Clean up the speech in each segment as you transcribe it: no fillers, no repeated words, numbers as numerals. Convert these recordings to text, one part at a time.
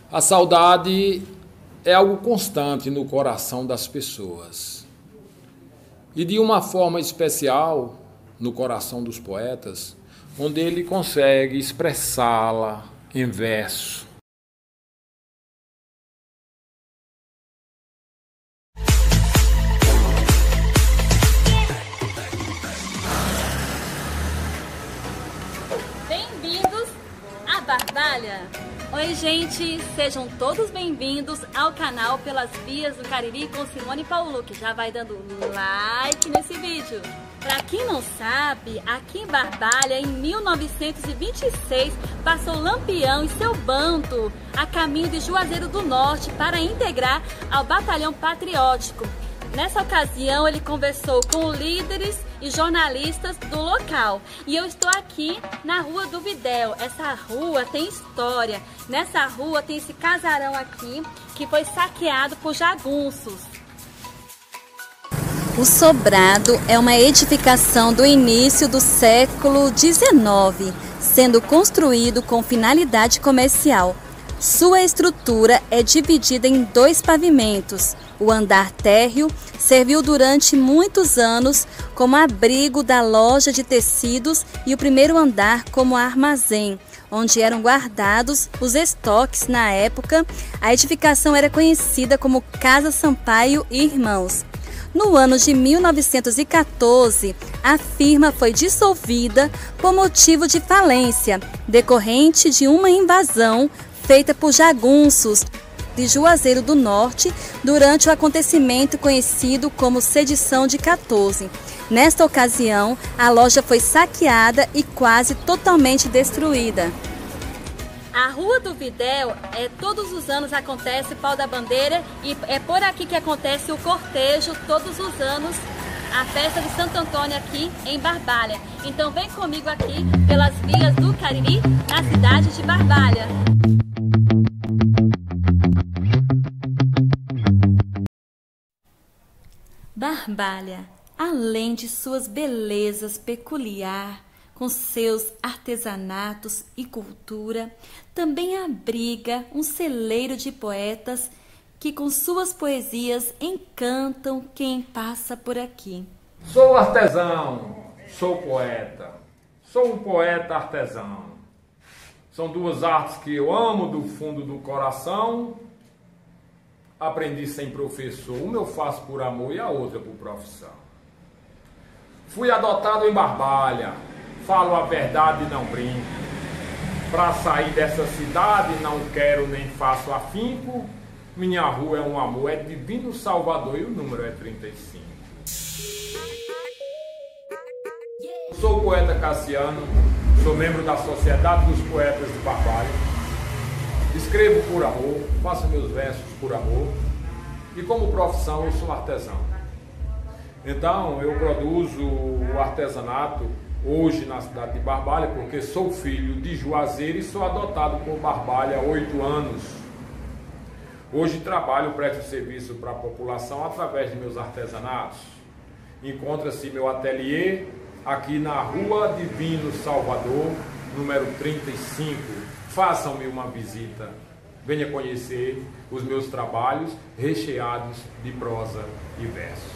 A saudade é algo constante no coração das pessoas. E de uma forma especial no coração dos poetas, onde ele consegue expressá-la em verso. Bem-vindos à Barbalha! Oi, gente! Sejam todos bem-vindos ao canal Pelas Vias do Cariri com Simone Paulo, que já vai dando like nesse vídeo. Pra quem não sabe, aqui em Barbalha, em 1926, passou Lampião e seu bando a caminho de Juazeiro do Norte para integrar ao Batalhão Patriótico. Nessa ocasião, ele conversou com líderes e jornalistas do local. E eu estou aqui na Rua do Videl. Essa rua tem história. Nessa rua tem esse casarão aqui que foi saqueado por jagunços. O sobrado é uma edificação do início do século XIX, sendo construído com finalidade comercial. Sua estrutura é dividida em 2 pavimentos. O andar térreo serviu durante muitos anos como abrigo da loja de tecidos e o primeiro andar como armazém, onde eram guardados os estoques. Na época, a edificação era conhecida como Casa Sampaio e Irmãos. No ano de 1914, a firma foi dissolvida por motivo de falência, decorrente de uma invasão feita por jagunços de Juazeiro do Norte durante o acontecimento conhecido como Sedição de 14. Nesta ocasião, a loja foi saqueada e quase totalmente destruída. A Rua do Videl, todos os anos acontece Pau da Bandeira e é por aqui que acontece o cortejo todos os anos, a festa de Santo Antônio aqui em Barbalha. Então vem comigo aqui pelas vias do Cariri, na cidade de Barbalha. Barbalha, além de suas belezas peculiar, com seus artesanatos e cultura, também abriga um celeiro de poetas que com suas poesias encantam quem passa por aqui. Sou artesão, sou poeta, sou um poeta artesão. São 2 artes que eu amo do fundo do coração. Aprendi sem professor, uma eu faço por amor e a outra por profissão. Fui adotado em Barbalha, falo a verdade e não brinco. Para sair dessa cidade não quero nem faço afinco. Minha rua é um amor, é Divino Salvador e o número é 35. Sou o poeta Cassiano, sou membro da Sociedade dos Poetas de Barbalha. Escrevo por amor, faço meus versos por amor e como profissão eu sou artesão. Então eu produzo o artesanato hoje na cidade de Barbalha porque sou filho de Juazeiro e sou adotado por Barbalha há 8 anos. Hoje trabalho, presto serviço para a população através de meus artesanatos. Encontra-se meu ateliê aqui na Rua Divino Salvador, número 35. Façam-me uma visita, venha conhecer os meus trabalhos recheados de prosa e verso.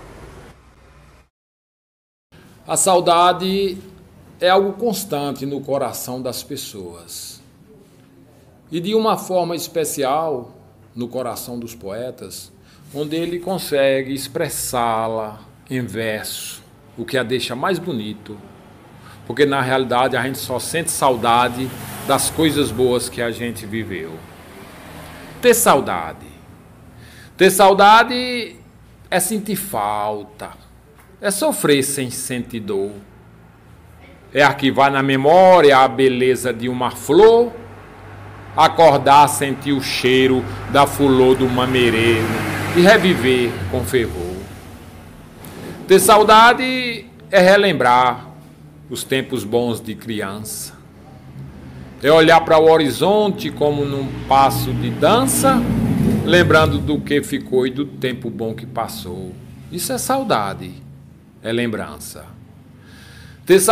A saudade é algo constante no coração das pessoas. E de uma forma especial no coração dos poetas, onde ele consegue expressá-la em verso, o que a deixa mais bonito. Porque na realidade a gente só sente saudade das coisas boas que a gente viveu. Ter saudade. Ter saudade é sentir falta. É sofrer sem sentir dor. É arquivar na memória a beleza de uma flor. Acordar, sentir o cheiro da fulô do mamereiro e reviver com fervor. Ter saudade é relembrar os tempos bons de criança. É olhar para o horizonte como num passo de dança, lembrando do que ficou e do tempo bom que passou. Isso é saudade, é lembrança. Ter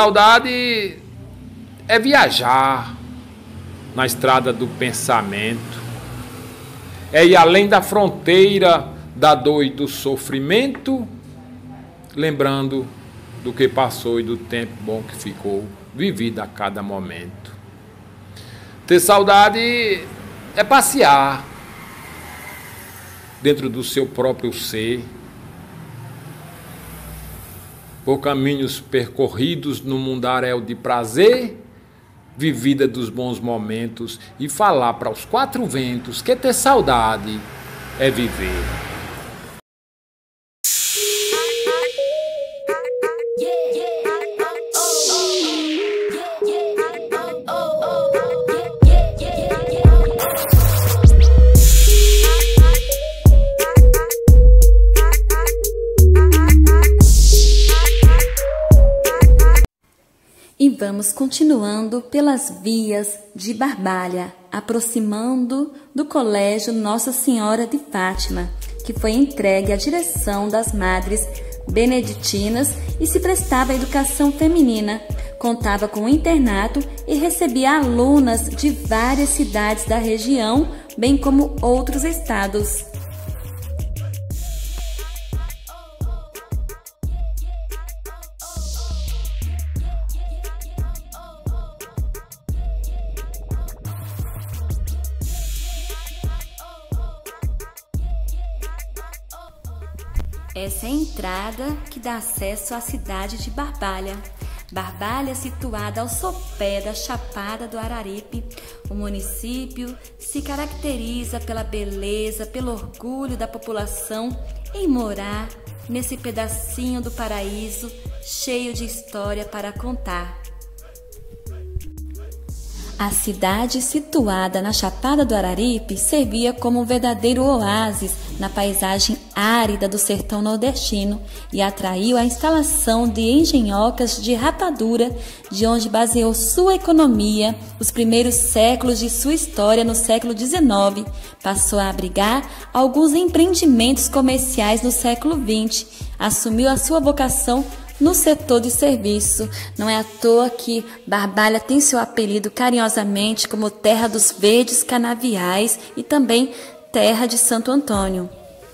saudade é viajar na estrada do pensamento, é ir além da fronteira da dor e do sofrimento, lembrando do que passou e do tempo bom que ficou vivido a cada momento. Ter saudade é passear dentro do seu próprio ser, por caminhos percorridos no mundaréu de prazer, vivida dos bons momentos, e falar para os quatro ventos que ter saudade é viver. E vamos continuando pelas vias de Barbalha, aproximando do Colégio Nossa Senhora de Fátima, que foi entregue à direção das Madres Beneditinas e se prestava à educação feminina. Contava com um internato e recebia alunas de várias cidades da região, bem como outros estados. Essa é a entrada que dá acesso à cidade de Barbalha. Barbalha, situada ao sopé da Chapada do Araripe, o município se caracteriza pela beleza, pelo orgulho da população em morar nesse pedacinho do paraíso cheio de história para contar. A cidade, situada na Chapada do Araripe, servia como um verdadeiro oásis na paisagem árida do sertão nordestino e atraiu a instalação de engenhocas de rapadura, de onde baseou sua economia. Os primeiros séculos de sua história, no século XIX, passou a abrigar alguns empreendimentos comerciais no século XX. Assumiu a sua vocação no setor de serviço. Não é à toa que Barbalha tem seu apelido carinhosamente como Terra dos Verdes Canaviais e também Terra de Santo Antônio.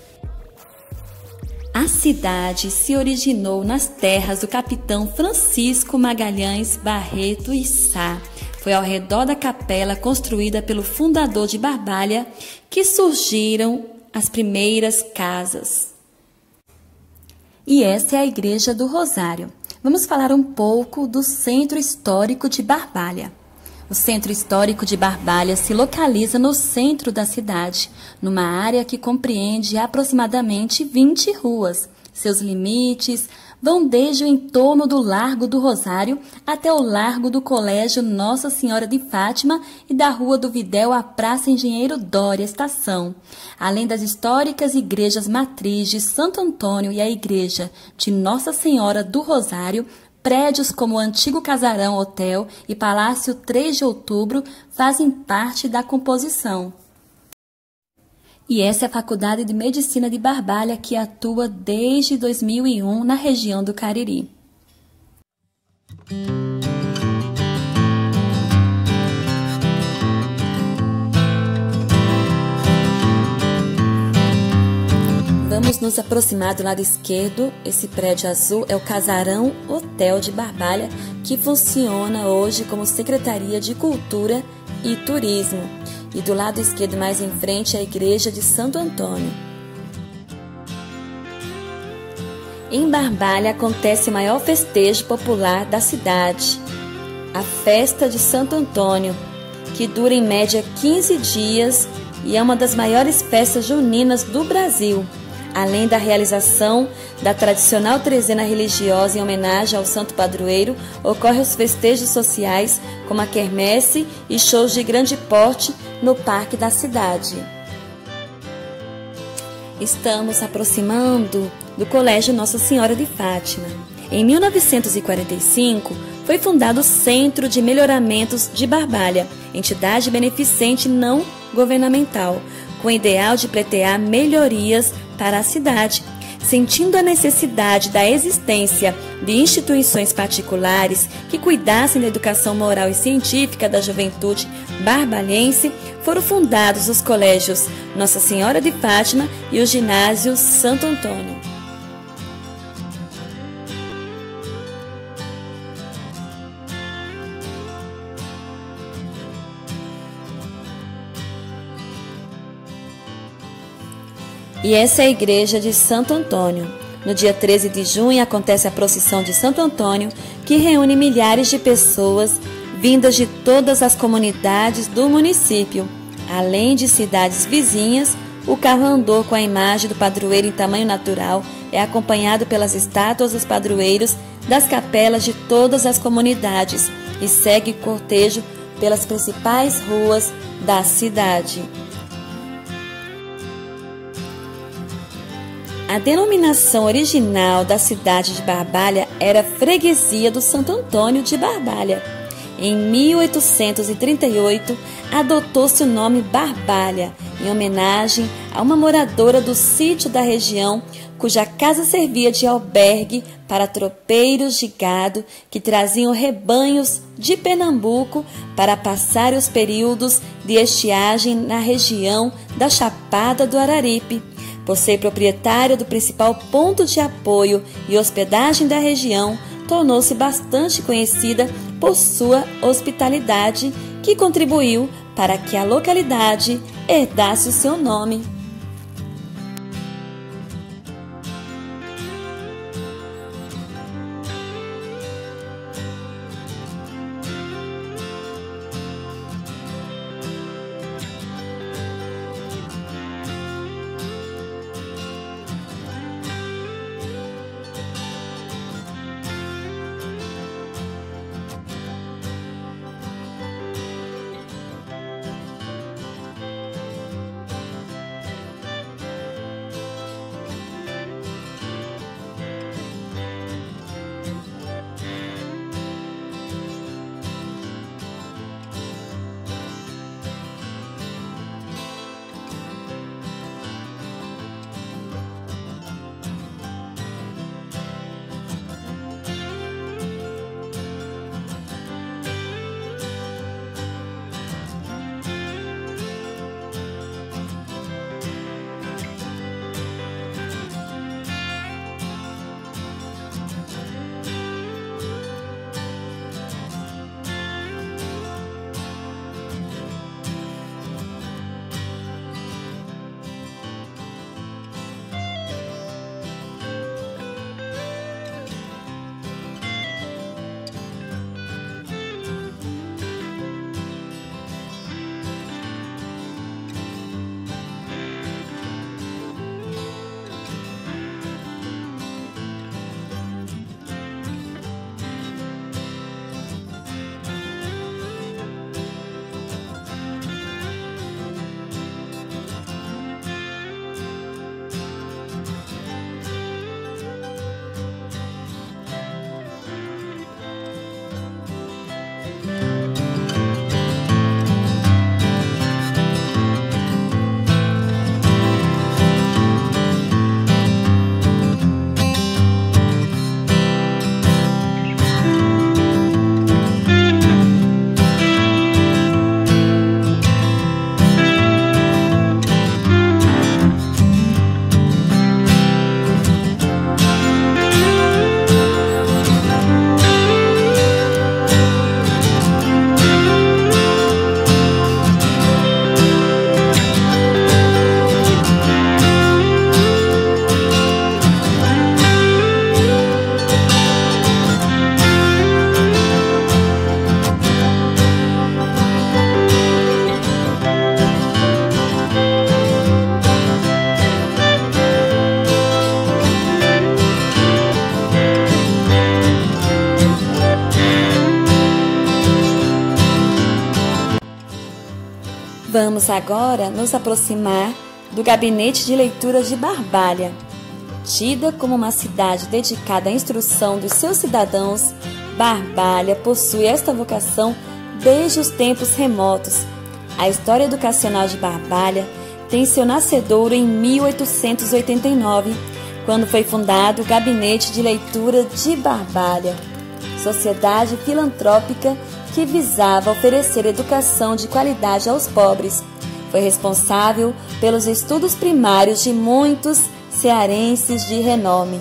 A cidade se originou nas terras do capitão Francisco Magalhães Barreto e Sá. Foi ao redor da capela construída pelo fundador de Barbalha que surgiram as primeiras casas. E essa é a Igreja do Rosário. Vamos falar um pouco do Centro Histórico de Barbalha. O Centro Histórico de Barbalha se localiza no centro da cidade, numa área que compreende aproximadamente 20 ruas. Seus limites vão desde o entorno do Largo do Rosário até o Largo do Colégio Nossa Senhora de Fátima e da Rua do Videl à Praça Engenheiro Doria Estação. Além das históricas igrejas matriz de Santo Antônio e a Igreja de Nossa Senhora do Rosário, prédios como o antigo Casarão Hotel e Palácio 3 de Outubro fazem parte da composição. E essa é a Faculdade de Medicina de Barbalha, que atua desde 2001 na região do Cariri. Vamos nos aproximar do lado esquerdo. Esse prédio azul é o Casarão Hotel de Barbalha, que funciona hoje como Secretaria de Cultura e Turismo. E do lado esquerdo, mais em frente, a Igreja de Santo Antônio. Em Barbalha acontece o maior festejo popular da cidade, a Festa de Santo Antônio, que dura em média 15 dias e é uma das maiores festas juninas do Brasil. Além da realização da tradicional trezena religiosa em homenagem ao santo padroeiro, ocorrem os festejos sociais, como a quermesse e shows de grande porte no parque da cidade. Estamos aproximando do Colégio Nossa Senhora de Fátima. Em 1945, foi fundado o Centro de Melhoramentos de Barbalha, entidade beneficente não governamental, com o ideal de pleitear melhorias para a cidade. Sentindo a necessidade da existência de instituições particulares que cuidassem da educação moral e científica da juventude barbalhense, foram fundados os colégios Nossa Senhora de Fátima e o ginásio Santo Antônio. E essa é a igreja de Santo Antônio. No dia 13 de junho acontece a procissão de Santo Antônio, que reúne milhares de pessoas vindas de todas as comunidades do município. Além de cidades vizinhas, o carro andor com a imagem do padroeiro em tamanho natural é acompanhado pelas estátuas dos padroeiros das capelas de todas as comunidades e segue o cortejo pelas principais ruas da cidade. A denominação original da cidade de Barbalha era Freguesia do Santo Antônio de Barbalha. Em 1838, adotou-se o nome Barbalha, em homenagem a uma moradora do sítio da região, cuja casa servia de albergue para tropeiros de gado que traziam rebanhos de Pernambuco para passar os períodos de estiagem na região da Chapada do Araripe. Por ser proprietária do principal ponto de apoio e hospedagem da região, tornou-se bastante conhecida por sua hospitalidade, que contribuiu para que a localidade herdasse o seu nome. Vamos agora nos aproximar do Gabinete de Leituras de Barbalha. Tida como uma cidade dedicada à instrução dos seus cidadãos, Barbalha possui esta vocação desde os tempos remotos. A história educacional de Barbalha tem seu nascedouro em 1889, quando foi fundado o Gabinete de Leitura de Barbalha, sociedade filantrópica que visava oferecer educação de qualidade aos pobres. Foi responsável pelos estudos primários de muitos cearenses de renome.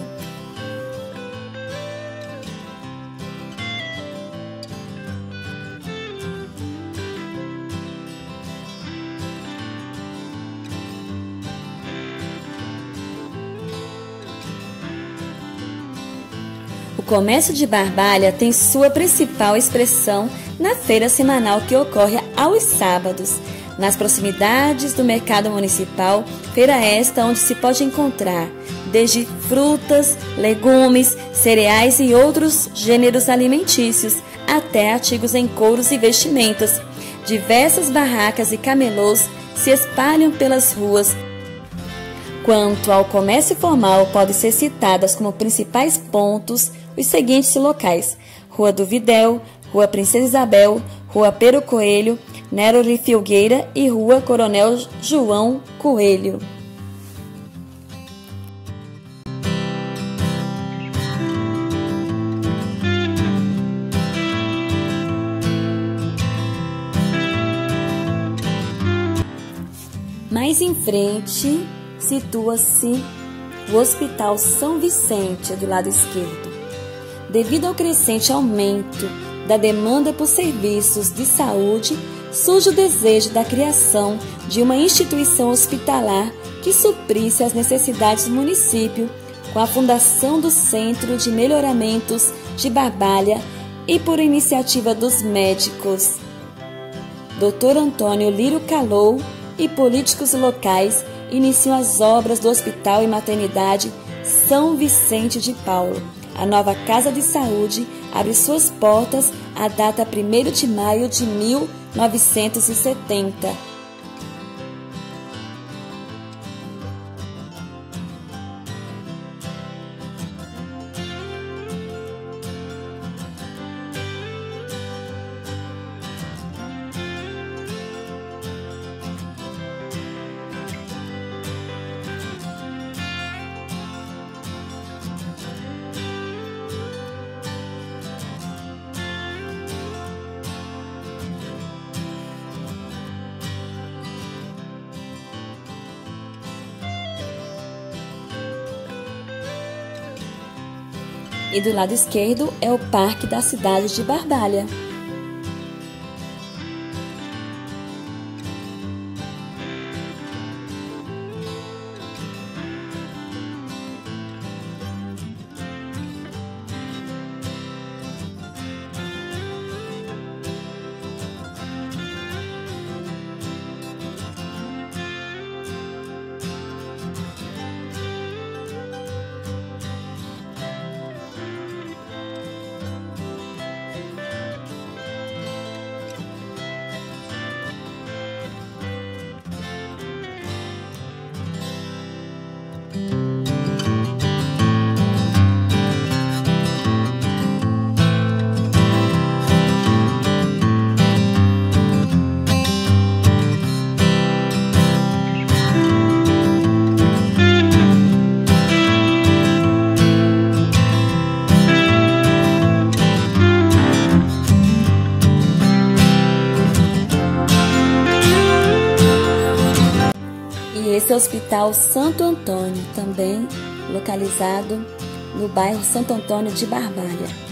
O comércio de Barbalha tem sua principal expressão na feira semanal que ocorre aos sábados, nas proximidades do mercado municipal, feira esta onde se pode encontrar desde frutas, legumes, cereais e outros gêneros alimentícios, até artigos em couros e vestimentas. Diversas barracas e camelôs se espalham pelas ruas. Quanto ao comércio formal, podem ser citadas como principais pontos os seguintes locais: Rua do Videl, Rua Princesa Isabel, Rua Pero Coelho, Nero Filgueira e Rua Coronel João Coelho. Mais em frente, situa-se o Hospital São Vicente, do lado esquerdo. Devido ao crescente aumento da demanda por serviços de saúde, surge o desejo da criação de uma instituição hospitalar que suprisse as necessidades do município, com a fundação do Centro de Melhoramentos de Barbalha e por iniciativa dos médicos Dr. Antônio Lírio Calou e políticos locais, iniciam as obras do Hospital e Maternidade São Vicente de Paulo. A nova Casa de Saúde abre suas portas a data 1º de maio de 1970. E do lado esquerdo é o Parque da cidade de Barbalha. Esse é o Hospital Santo Antônio, também localizado no bairro Santo Antônio de Barbalha.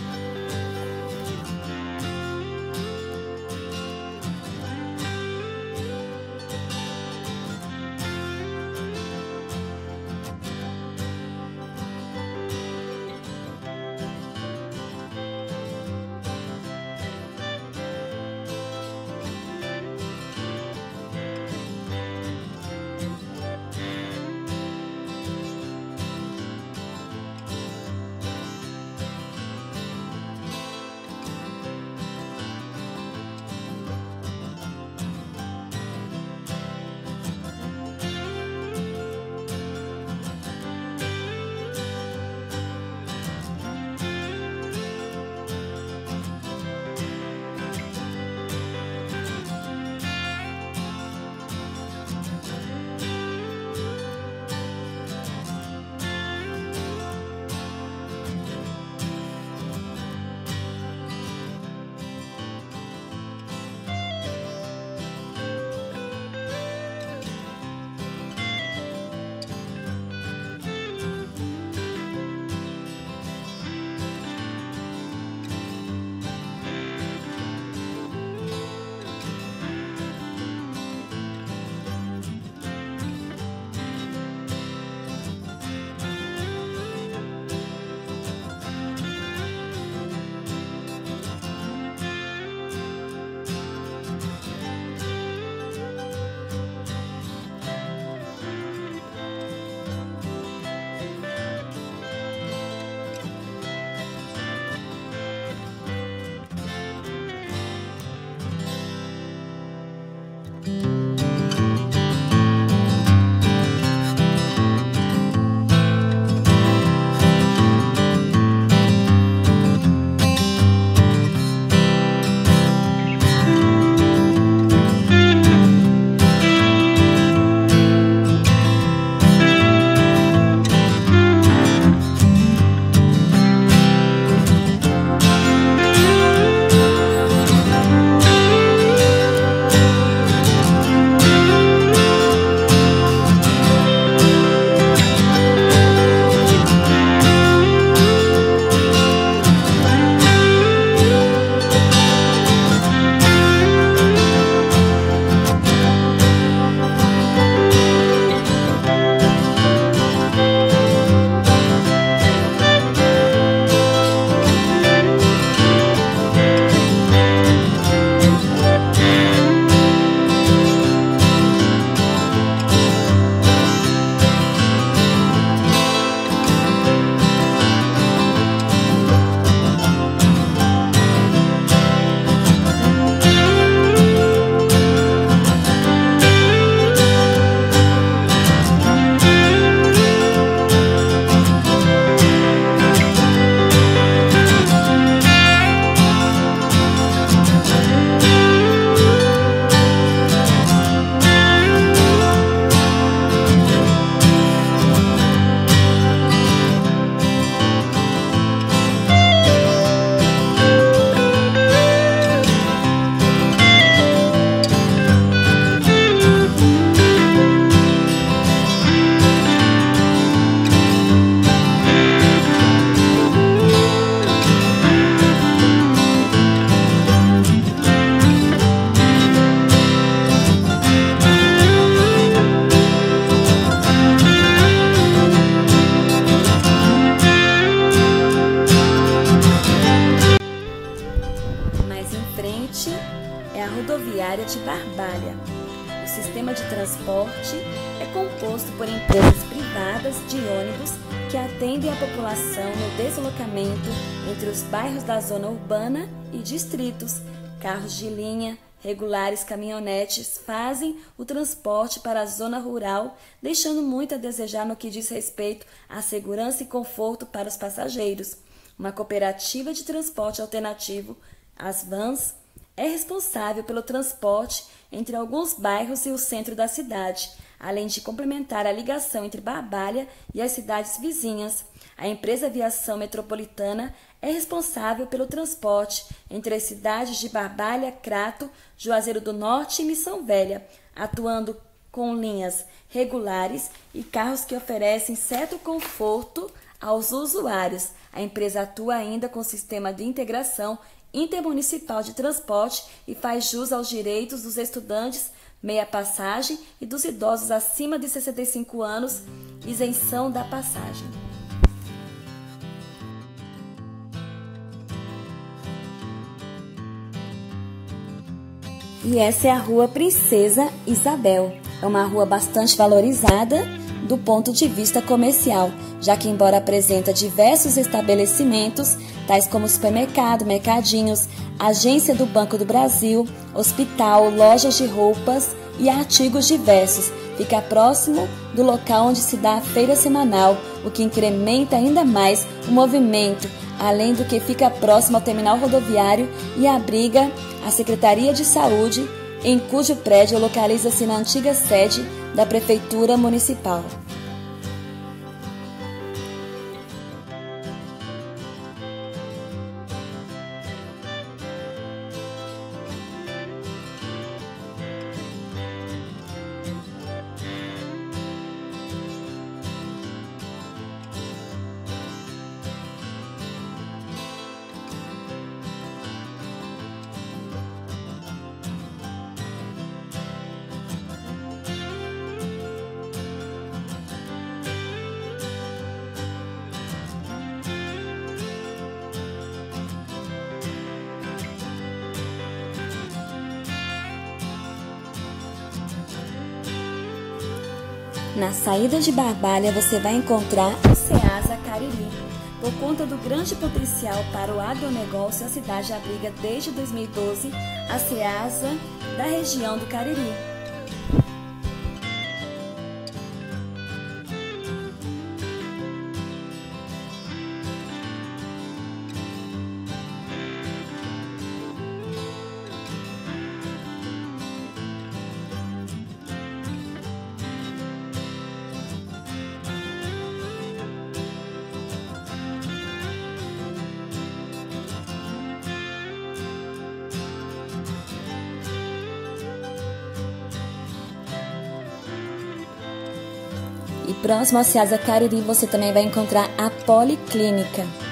transporte é composto por empresas privadas de ônibus que atendem a população no deslocamento entre os bairros da zona urbana e distritos. Carros de linha, regulares, caminhonetes fazem o transporte para a zona rural, deixando muito a desejar no que diz respeito à segurança e conforto para os passageiros. Uma cooperativa de transporte alternativo, as vans, é responsável pelo transporte entre alguns bairros e o centro da cidade, além de complementar a ligação entre Barbalha e as cidades vizinhas. A empresa Viação Metropolitana é responsável pelo transporte entre as cidades de Barbalha, Crato, Juazeiro do Norte e Missão Velha, atuando com linhas regulares e carros que oferecem certo conforto aos usuários. A empresa atua ainda com o sistema de integração intermunicipal de transporte e faz jus aos direitos dos estudantes, meia passagem e dos idosos acima de 65 anos, isenção da passagem. E essa é a Rua Princesa Isabel. É uma rua bastante valorizada do ponto de vista comercial, já que embora apresenta diversos estabelecimentos, tais como supermercado, mercadinhos, agência do Banco do Brasil, hospital, lojas de roupas e artigos diversos, fica próximo do local onde se dá a feira semanal, o que incrementa ainda mais o movimento, além do que fica próximo ao terminal rodoviário e abriga a Secretaria de Saúde, em cujo prédio localiza-se na antiga sede da Prefeitura Municipal. Na saída de Barbalha você vai encontrar o Ceasa Cariri. Por conta do grande potencial para o agronegócio, a cidade abriga desde 2012 a Ceasa da região do Cariri. E próximo ao Ceasa Cariri você também vai encontrar a Policlínica.